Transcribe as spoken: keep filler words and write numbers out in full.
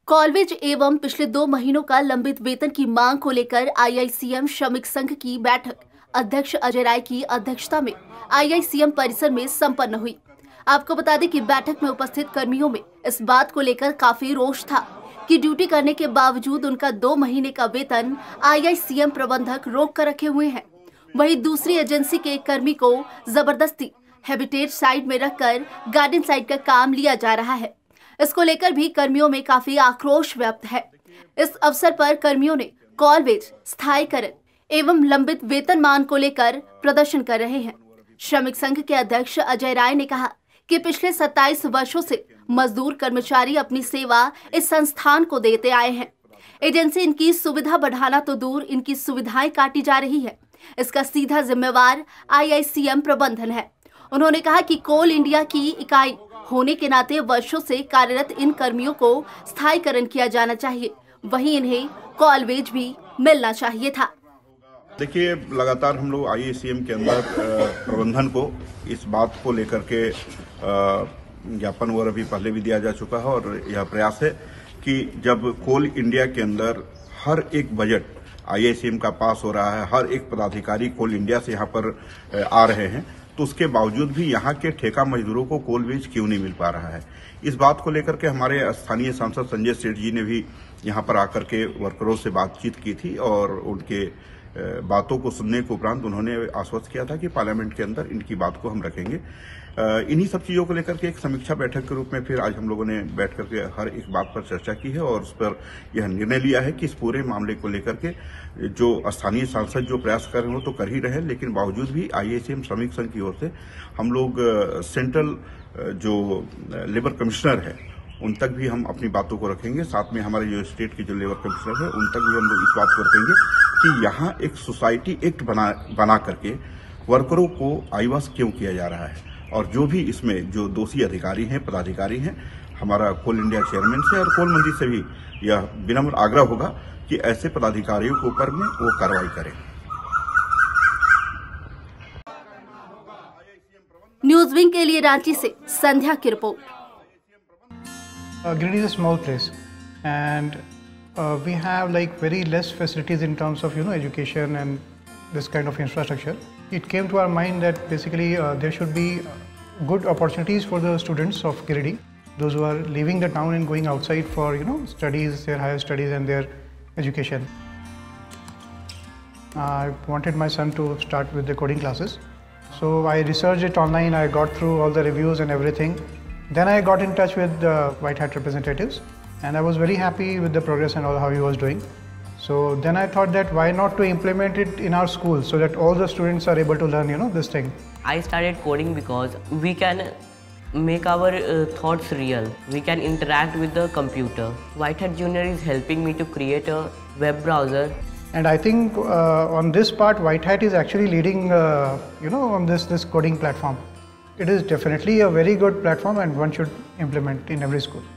College एवं पिछले दो महीनों का लंबित वेतन की मांग को लेकर आईआईसीएम श्रमिक संघ की बैठक अध्यक्ष अजय राय की अध्यक्षता में आईआईसीएम परिसर में संपन्न हुई। आपको बता दें कि बैठक में उपस्थित कर्मियों में इस बात को लेकर काफी रोष था कि ड्यूटी करने के बावजूद उनका दो महीने का वेतन आईआईसीएम प्रबंधक रोक कर रखे हुए हैं। वहीं दूसरी एजेंसी के एक कर्मी को जबरदस्ती हैबिटेट साइट में रखकर गार्डन साइट का काम लिया जा रहा है। इसको लेकर भी कर्मियों में काफी आक्रोश व्यक्त है। इस अवसर पर कर्मियों ने कॉलवेज स्थायीकरण एवं लंबित वेतनमान को लेकर प्रदर्शन कर रहे हैं। श्रमिक संघ के अध्यक्ष अजय राय ने कहा कि पिछले सत्ताईस वर्षों से मजदूर कर्मचारी अपनी सेवा इस संस्थान को देते आए हैं। एजेंसी इनकी सुविधा बढ़ाना तो दूर, इनकी सुविधाएं काटी जा रही है। इसका सीधा जिम्मेवार आईआईसीएम प्रबंधन है। उन्होंने कहा कि कोल इंडिया की इकाई होने के नाते वर्षों से कार्यरत इन कर्मियों को स्थायीकरण किया जाना चाहिए, वहीं इन्हें कॉलवेज भी मिलना चाहिए था। देखिए, लगातार हम लोग आईआईसीएम के अंदर प्रबंधन को इस बात को लेकर के ज्ञापन वगैरह भी पहले भी दिया जा चुका है और यह प्रयास है कि जब कोल इंडिया के अंदर हर एक बजट आईआईसीएम का पास हो रहा है, हर एक पदाधिकारी कोल इंडिया से यहाँ पर आ रहे हैं, तो उसके बावजूद भी यहाँ के ठेका मजदूरों को कोलवेज क्यों नहीं मिल पा रहा है। इस बात को लेकर के हमारे स्थानीय सांसद संजय सेठ जी ने भी यहाँ पर आकर के वर्करों से बातचीत की थी और उनके बातों को सुनने के उपरांत उन्होंने आश्वस्त किया था कि पार्लियामेंट के अंदर इनकी बात को हम रखेंगे। इन्हीं सब चीजों को लेकर के एक समीक्षा बैठक के रूप में फिर आज हम लोगों ने बैठ करके हर एक बात पर चर्चा की है और उस पर यह निर्णय लिया है कि इस पूरे मामले को लेकर के जो स्थानीय सांसद जो प्रयास कर रहे हैं वो तो कर ही रहे, लेकिन बावजूद भी आईआईसीएम श्रमिक संघ की ओर से हम लोग सेंट्रल जो लेबर कमिश्नर है उन तक भी हम अपनी बातों को रखेंगे। साथ में हमारे जो स्टेट के जो लेबर कमिश्नर है उन तक भी हम लोग इस बात को रखेंगे कि यहाँ एक सोसाइटी एक्ट बना बना करके वर्करों को आईवास क्यों किया जा रहा है और जो भी इसमें जो दोषी अधिकारी हैं, पदाधिकारी हैं, हमारा कोल इंडिया चेयरमैन से और कोल मंत्री से भी यह विनम्र आग्रह होगा कि ऐसे पदाधिकारियों के ऊपर में वो कार्रवाई करें। न्यूज विंग के लिए रांची से संध्या की report. Uh, Giridih is a small place and uh, we have like very less facilities in terms of you know education and this kind of infrastructure. It came to our mind that basically uh, there should be good opportunities for the students of Giridih, those who are leaving the town and going outside for you know studies, their higher studies and their education. Uh, I wanted my son to start with the coding classes, so I researched it online. I got through all the reviews and everything. Then I got in touch with the White Hat representatives and I was very happy with the progress and all how he was doing. So then I thought that why not to implement it in our school so that all the students are able to learn you know this thing. I started coding because we can make our uh, thoughts real. We can interact with the computer. White Hat Junior is helping me to create a web browser. And I think uh, on this part White Hat is actually leading uh, you know on this, this coding platform. It is definitely a very good platform and one should implement in every school.